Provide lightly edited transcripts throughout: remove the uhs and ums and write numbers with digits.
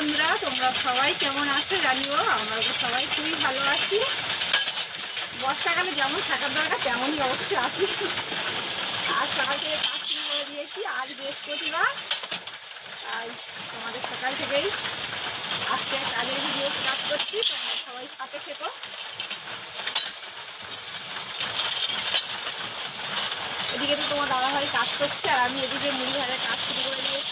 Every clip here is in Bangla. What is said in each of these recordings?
বন্ধুরা, তোমরা সবাই কেমন আছো জানিও। আমরা তো সবাই খুবই ভালো আছি। বর্ষাকালে যেমন থাকার দরকার তেমনই অবশ্যই আছি। আজ সকাল থেকে কাজ শুরু করে দিয়েছি। আজ বৃহস্পতিবার, তাই তোমাদের সকাল থেকেই আজকে কাজের ভিডিও স্টার্ট করছি। তোমরা সবাই সাথে থেকো। এদিকে তো তোমার দাদাভাই কাজ করছে আর আমি এদিকে মুড়ি ভাজার কাজ শুরু করে দিয়েছি।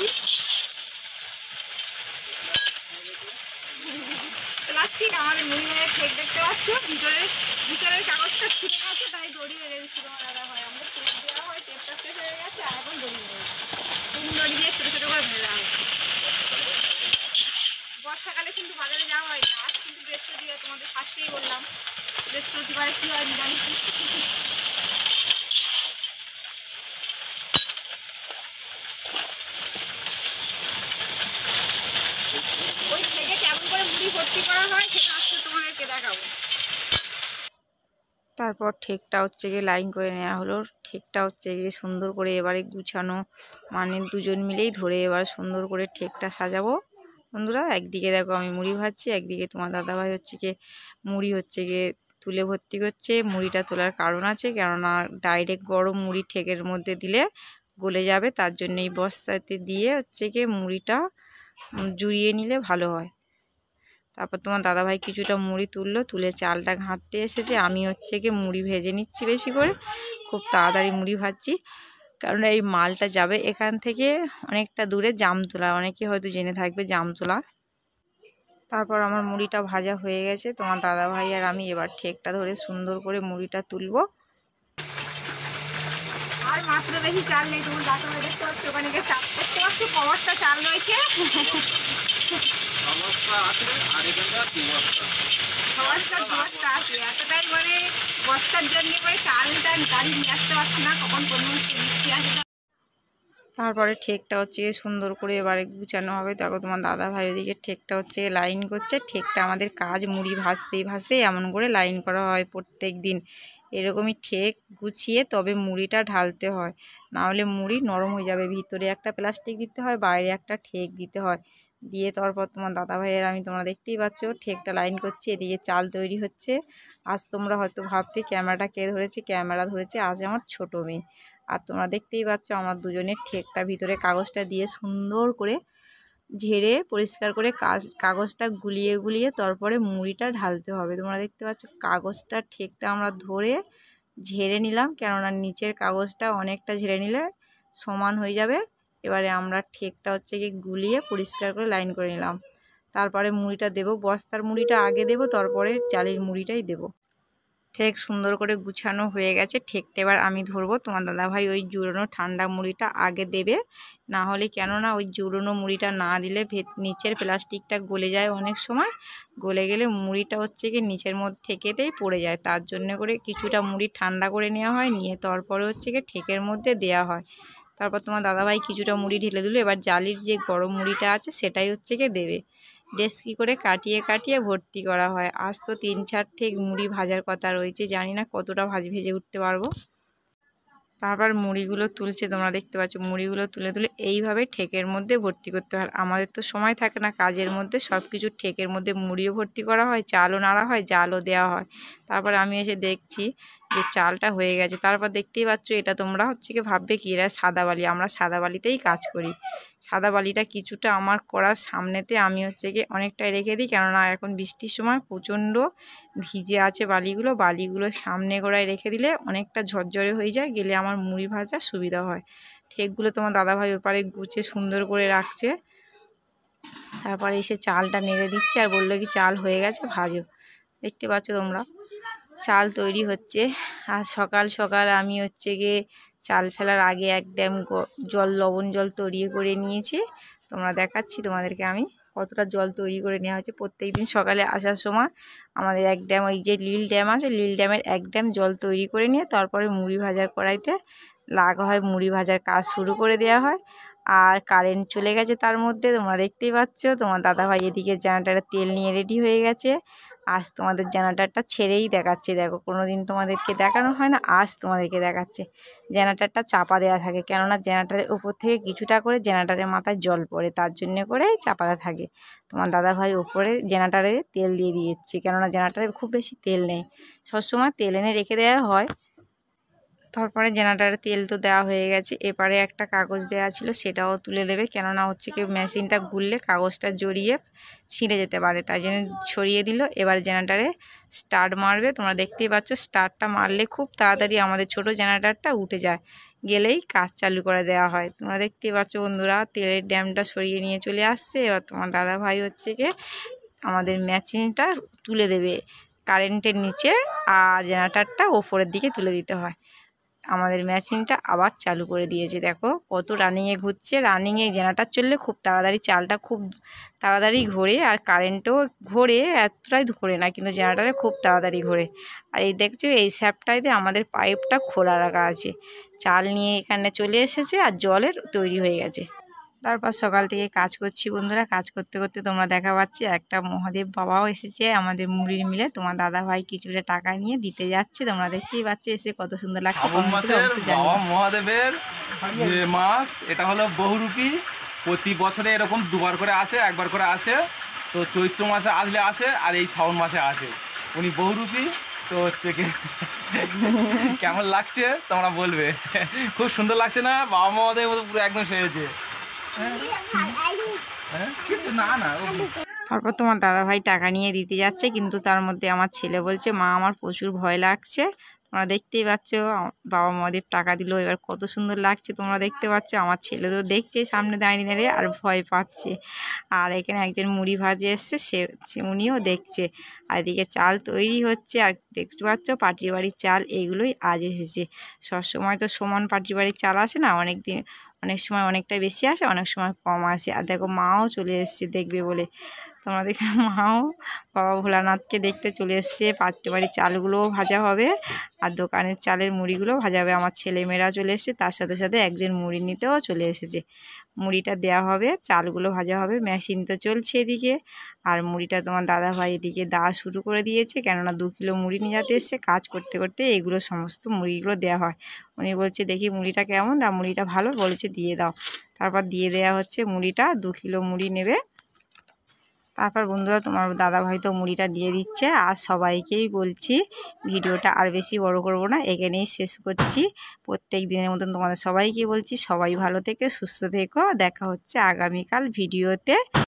প্লাস্টিক আমাদের মুড়ি ভাজার ঠেক দেখতে পাচ্ছ, ভিতরের কাগজটা ছিঁড়ে গেছে, তাই দড়ি বেঁধে দিচ্ছি তোমার দাদাভাই। আমাদের টেপ দেওয়া হয়, টেপটা শেষ হয়ে গেছে আর এখন দড়ি বেঁধে দিচ্ছি। দড়ি দিয়ে ছোটো ছোটো করে বেঁধে দেওয়া হচ্ছে। বর্ষাকালে কিন্তু বাজারে যাওয়া হয় না। আজ কিন্তু বৃহস্পতিবার, তোমাদের ফার্স্টেই বললাম বৃহস্পতিবারে কী হয় নিরামিষ। ওই থেকে কেমন করে মুড়ি ভর্তি করা হয় সেটা আজকে তোমাদেরকে দেখাবো। তারপর ঠেকটা হচ্ছে গিয়ে লাইন করে নেওয়া হলো। ঠেকটা হচ্ছে গিয়ে সুন্দর করে এবারে গুছানো, মানে দুজন মিলেই ধরে এবার সুন্দর করে ঠেকটা সাজাবো। বন্ধুরা, একদিকে দেখো আমি মুড়ি ভাজছি, একদিকে তোমার দাদাভাই হচ্ছে গিয়ে মুড়ি হচ্ছে গিয়ে তুলে ভর্তি করছে। মুড়িটা তোলার কারণ আছে, কেননা ডাইরেক্ট গরম মুড়ি ঠেকের মধ্যে দিলে গলে যাবে, তার জন্য এই বস্তাতে দিয়ে হচ্ছে গিয়ে মুড়িটা জুড়িয়ে নিলে ভালো হয়। তারপর তোমার দাদাভাই কিছুটা মুড়ি তুললো, তুলে চালটা ঘাঁটতে এসেছে। আমি হচ্ছে গিয়ে মুড়ি ভেজে নিচ্ছি বেশি করে, খুব তাড়াতাড়ি মুড়ি ভাজছি, কারণ এই মালটা যাবে এখান থেকে অনেকটা দূরে জামতলা। অনেকে হয়তো জেনে থাকবে জামতলা। তারপর আমার মুড়িটা ভাজা হয়ে গেছে। তোমার দাদাভাই আর আমি এবার ঠেকটা ধরে সুন্দর করে মুড়িটা তুলবো। আর মাত্র বেশি চাল নেই, তোমার দাদাভাই দেখতে পাচ্ছ ওখানে গিয়ে চাপ দেখতে পাচ্ছ, কবস্তা চাল রয়েছে। এতটাই মানে বর্ষার জন্য করে চালটা গাড়ি নিয়ে আসতে পারছি না, কখন কোন বৃষ্টি আসে। তারপরে ঠেকটা হচ্ছে সুন্দর করে এবারে গুছানো হবে। দেখো তোমার দাদাভাই ওদিকে ঠেকটা হচ্ছে লাইন করছে। ঠেকটা আমাদের কাজ মুড়ি ভাজতেই এমন করে লাইন করা হয় প্রত্যেক দিন। এরকমই ঠেক গুছিয়ে তবে মুড়িটা ঢালতে হয়, নাহলে মুড়ি নরম হয়ে যাবে। ভিতরে একটা প্লাস্টিক দিতে হয়, বাইরে একটা ঠেক দিতে হয়। দিয়ে তারপর তোমার দাদাভাইয়ের আমি, তোমরা দেখতেই পাচ্ছ ঠেকটা লাইন করছি, এদিকে চাল তৈরি হচ্ছে। আজ তোমরা হয়তো ভাবতে ক্যামেরাটা কে ধরেছে, ক্যামেরা ধরেছে আজ আমার ছোটো মেয়ে। আর তোমরা দেখতেই পাচ্ছ আমার দুজনের ঠেকটা ভিতরে কাগজটা দিয়ে সুন্দর করে ঝেড়ে পরিষ্কার করে কাগজটা গুলিয়ে তারপরে মুড়িটা ঢালতে হবে। তোমরা দেখতে পাচ্ছ কাগজটা ঠেকটা আমরা ধরে ঝেড়ে নিলাম, কেননা নিচের কাগজটা অনেকটা ঝেড়ে নিলে সমান হয়ে যাবে। এবারে আমরা ঠেকটা হচ্ছে কি গুলিয়ে পরিষ্কার করে লাইন করে নিলাম। তারপরে মুড়িটা দেব, বস্তার মুড়িটা আগে দেব, তারপরে চালের মুড়িটাই দেব। ঠেক সুন্দর করে গুছানো হয়ে গেছে। ঠেকটা এবার আমি ধরবো। তোমার দাদাভাই ওই জুড়োনো ঠান্ডা মুড়িটা আগে দেবে, না হলে কেননা ওই জুড়োনো মুড়িটা না দিলে নিচের প্লাস্টিকটা গলে যায়। অনেক সময় গলে গেলে মুড়িটা হচ্ছে কি নিচের মধ্যে ঠেকেতেই পড়ে যায়। তার জন্য করে কিছুটা মুড়ি ঠান্ডা করে নেওয়া হয়, নিয়ে তারপরে হচ্ছে কি ঠেকের মধ্যে দেওয়া হয়। তারপর তোমার দাদাভাই কিছুটা মুড়ি ঢেলে দিল। এবার জালির যে গরম মুড়িটা আছে সেটাই হচ্ছে কি দেবে। ডেস্কি করে কাটিয়ে ভর্তি করা হয়। আজ তো 3-4 ঠেক মুড়ি ভাজার কথা রয়েছে, জানি না কতটা ভেজে উঠতে পারবো। তারপর মুড়িগুলো তুলছে, তোমরা দেখতে পাচ্ছ মুড়িগুলো তুলে এইভাবে ঠেকের মধ্যে ভর্তি করতে হয়। আমাদের তো সময় থাকে না কাজের মধ্যে, সব কিছু ঠেকের মধ্যে মুড়িও ভর্তি করা হয়, চালও নাড়া হয়, জালও দেওয়া হয়। তারপর আমি এসে দেখছি যে চালটা হয়ে গেছে। তারপর দেখতেই পাচ্ছ এটা তোমরা হচ্ছে কি ভাববে কি এরা সাদা বালি, আমরা সাদা বালিতেই কাজ করি। সাদা বালিটা কিছুটা আমার করার সামনেতে আমি হচ্ছে কি অনেকটাই রেখে দিই, কেননা এখন বৃষ্টির সময় প্রচণ্ড ভিজে আছে বালিগুলো সামনে গোড়ায় রেখে দিলে অনেকটা ঝরঝরে হয়ে যায়, গেলে আমার মুড়ি ভাজা সুবিধা হয়। ঠেকগুলো তোমার দাদাভাই ওপারে গুছিয়ে সুন্দর করে রাখছে। তারপরে এসে চালটা নেড়ে দিচ্ছে আর বললো কি চাল হয়ে গেছে ভাজো। দেখতে পাচ্ছ তোমরা চাল তৈরি হচ্ছে। আর সকাল সকাল আমি হচ্ছে গিয়ে চাল ফেলার আগে এক ড্যাম লবণ জল তৈরি করে নিয়েছি। তোমরা দেখাচ্ছি তোমাদেরকে আমি কতটা জল তৈরি করে নেওয়া হচ্ছে। প্রত্যেক দিন সকালে আসার সময় আমাদের এক ড্যাম, ওই যে লিল ড্যাম আছে, লিল ড্যামের এক ড্যাম জল তৈরি করে নিয়ে তারপরে মুড়ি ভাজার কড়াইতে লাগা হয়, মুড়ি ভাজার কাজ শুরু করে দেওয়া হয়। আর কারেন্ট চলে গেছে তার মধ্যে, তোমরা দেখতেই পাচ্ছ। তোমার দাদাভাই এদিকে জানাটারে তেল নিয়ে রেডি হয়ে গেছে। আজ তোমাদের জেনারেটরটা ছেড়েই দেখাচ্ছে। দেখো, কোনো দিন তোমাদেরকে দেখানো হয় না, আজ তোমাদেরকে দেখাচ্ছে। জেনারেটরটা চাপা দেওয়া থাকে, কেননা জেনারেটরের উপর থেকে কিছুটা করে জেনারেটরের মাথায় জল পড়ে, তার জন্য করে চাপা থাকে। তোমার দাদাভাই উপরে জেনারেটরে তেল দিয়ে দিয়েছে, কেননা জেনারেটরে খুব বেশি তেল নেই, সবসময় তেল এনে রেখে দেওয়া হয়। তারপরে জেনারেটারে তেল তো দেওয়া হয়ে গেছে, এপারে একটা কাগজ দেওয়া ছিল সেটাও তুলে দেবে, কেননা হচ্ছে কি মেশিনটা ঘুরলে কাগজটা জড়িয়ে ছিঁড়ে যেতে পারে, তাই জন্য ছড়িয়ে দিল। এবার জেনারেটারে স্টার্ট মারবে, তোমরা দেখতেই পাচ্ছ স্টার্টটা মারলে খুব তাড়াতাড়ি আমাদের ছোট জেনারেটারটা উঠে যায়, গেলেই কাজ চালু করে দেওয়া হয়। তোমরা দেখতেই পাচ্ছ বন্ধুরা, তেলের ড্যামটা সরিয়ে নিয়ে চলে আসছে। এবার তোমার দাদা ভাই হচ্ছে কি আমাদের মেশিনটা তুলে দেবে কারেন্টের নিচে, আর জেনারেটারটা ওপরের দিকে তুলে দিতে হয়। আমাদের মেশিনটা আবার চালু করে দিয়েছে, দেখো কত রানিংয়ে ঘুরছে। রানিংয়ে জেনারেটর চললে খুব তাড়াতাড়ি চালটা খুব তাড়াতাড়ি ঘোরে, আর কারেন্টও ঘোরে, এতটাই ঘোরে না, কিন্তু জেনারেটারে খুব তাড়াতাড়ি ঘোরে। আর এই দেখছো এই স্যাপটাইতে আমাদের পাইপটা খোলা রাখা আছে, চাল নিয়ে এখানে চলে এসেছে আর জলের তৈরি হয়ে গেছে। তারপর সকাল থেকে কাজ করছি বন্ধুরা, কাজ করতে করতে তোমরা দেখা পাচ্ছি একটা মহাদেব বাবাও এসেছে আমাদের মুড়ির মিলে। তোমার দাদা ভাই কিছুটা টাকা নিয়ে দিতে যাচ্ছে, তোমরা দেখতেই পাচ্ছ এসে কত সুন্দর লাগছে। বাবা মহাদেবের যে মাস, এটা হলো বহুরূপী। প্রতি বছরে এরকম দুবার করে আসে, একবার করে আসে। তো চৈত্র মাসে আসে আর এই শ্রাবণ মাসে আসে। উনি বহুরূপী। তো হচ্ছে কি কেমন লাগছে তোমরা বলবে। খুব সুন্দর লাগছে না? বাবা মহাদেব পুরো একদম সেরেছে। না না, তারপর তোমার দাদা ভাই টাকা নিয়ে দিতে যাচ্ছে, কিন্তু তার মধ্যে আমার ছেলে বলছে মা আমার প্রচুর ভয় লাগছে। তোমরা দেখতেই পাচ্ছ বাবা মহাদেব টাকা দিল, এবার কত সুন্দর লাগছে তোমরা দেখতে পাচ্ছ। আমার ছেলে তো দেখছে সামনে দাঁড়িয়ে দাঁড়িয়ে আর ভয় পাচ্ছে। আর এখানে একজন মুড়ি ভাজে এসছে, সে উনিও দেখছে। আর এদিকে চাল তৈরি হচ্ছে, আর দেখতে পাচ্ছ পাটি বাড়ির চাল এগুলোই আজ এসেছে। সবসময় তো সমান পাটি বাড়ির চাল আসে না, অনেক সময় অনেকটা বেশি আসে, অনেক সময় কম আসে। আর দেখো মাও চলে এসছে দেখবে বলে, তোমরা দেখে মাও বাবা ভোলানাথকে দেখতে চলে এসছে। পাটি বাড়ির চালগুলোও ভাজা হবে, আর দোকানের চালের মুড়িগুলো ভাজা হবে। আমার ছেলেমেয়েরা চলে এসছে, তার সাথে সাথে একজন মুড়ি নিতেও চলে এসেছে। মুড়িটা দেওয়া হবে, চালগুলো ভাজা হবে। মেশিন তো চলছে এদিকে, আর মুড়িটা তোমার দাদা ভাই এদিকে দেওয়া শুরু করে দিয়েছে, কেননা 2 কিলো মুড়ি নিয়ে যেতে এসছে। কাজ করতে করতে এগুলো সমস্ত মুড়িগুলো দেওয়া হয়। উনি বলছে দেখি মুড়িটা কেমন, আর মুড়িটা ভালো বলছে দিয়ে দাও। তারপর দিয়ে দেওয়া হচ্ছে মুড়িটা, 2 কিলো মুড়ি নেবে। তারপর বন্ধুরা তোমার দাদা ভাই তো মুড়িটা দিয়ে দিচ্ছে। আর সবাইকেই বলছি ভিডিওটা আর বেশি বড় করব না, এখানেই শেষ করছি। প্রত্যেক দিনের মতন তোমাদের সবাইকে বলছি সবাই ভালো থেকো, সুস্থ থেকো। দেখা হচ্ছে আগামীকাল ভিডিওতে।